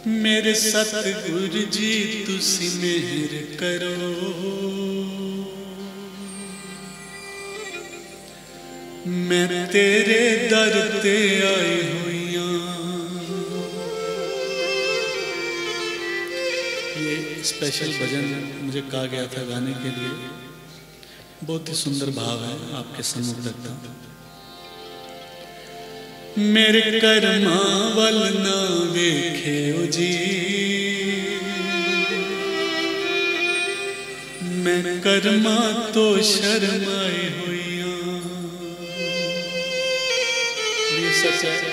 मेरे सतगुरु जी तुसी मेहर करो, मैं तेरे दर ते आई हुई हूं। ये स्पेशल भजन मुझे कहा गया था गाने के लिए, बहुत ही सुंदर भाव है, आपके सम्मुख रखता हूं। मेरे कर्मा वल ना वेखे जी, मैं कर्मा तो शर्माई हुई हूं। ये सच है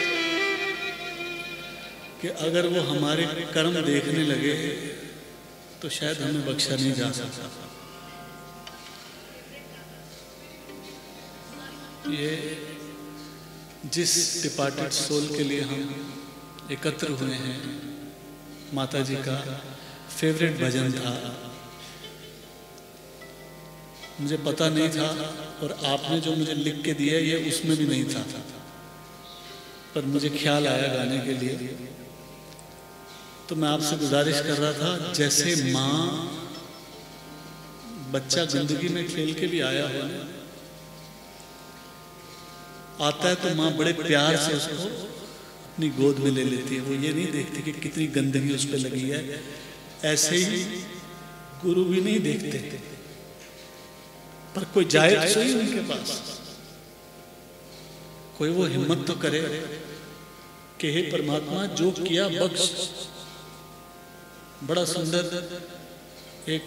कि अगर वो हमारे कर्म देखने लगे तो शायद हमें बख्शा नहीं जा सकता। ये जिस डिपार्टेड सोल के लिए हम एकत्र हुए हैं, माता जी का फेवरेट भजन था। मुझे पता नहीं था और आपने जो मुझे लिख के दिया ये उसमें भी नहीं था, पर मुझे ख्याल आया गाने के लिए। तो मैं आपसे गुजारिश कर रहा था, जैसे माँ बच्चा जिंदगी में खेल के भी आया हो, आता है तो माँ बड़े प्यार से उसको अपनी गोद में ले लेती है। वो ये नहीं देखती कि कितनी गंदगी उस पर लगी है। ऐसे ही गुरु भी नहीं देखते, पर कोई जाए तो सही उनके पास, कोई वो हिम्मत तो करे कि हे परमात्मा जो किया बख्श। बड़ा सुंदर एक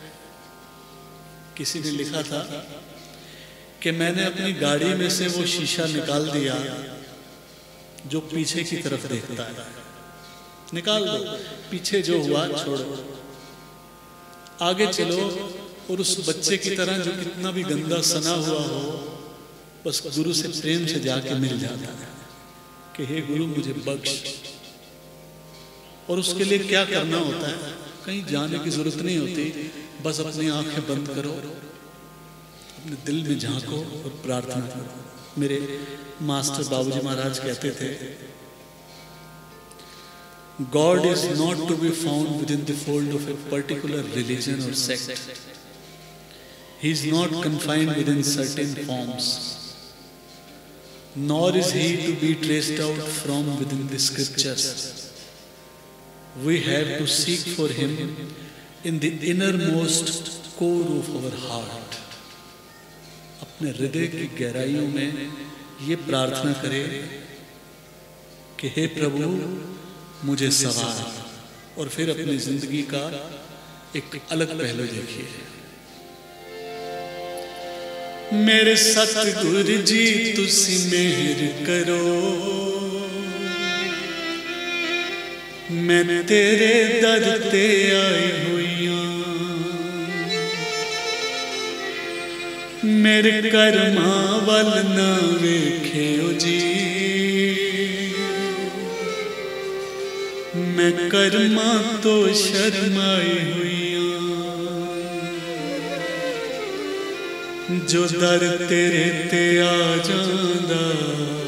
किसी ने लिखा था कि मैंने अपनी गाड़ी में से वो शीशा निकाल दिया जो पीछे की तरफ देखता है। निकाल दो, पीछे जो हुआ छोड़ो, आगे चलो। और उस बच्चे की तरह जो कितना भी गंदा सना हुआ हो, बस गुरु से प्रेम से जाके मिल जाता है कि हे गुरु मुझे बख्श। और उसके लिए क्या करना होता है, कहीं जाने की जरूरत नहीं होती, बस अपनी आंखें बंद करो, अपने दिल में झांको और प्रार्थना करो। मेरे मास्टर बाबूजी महाराज कहते थे, God is not to be found within the fold of a particular religion or sect. He is not confined within certain forms, nor is he to be traced out from within the scriptures. We have to seek for him in the innermost core of our heart. अपने हृदय की गहराइयों में ये प्रार्थना करें कि हे प्रभु मुझे सवार, और फिर अपनी जिंदगी का एक अलग पहलू देखिए। मेरे सतगुरु जी तुसी मेहर करो, मैं तेरे दर ते आई हुई हूं। मेरे कर्मा वल ना वेखे जी, मैं कर्मा तो शर्माई हुई हूं। जो दर तेरे ते आ जांदा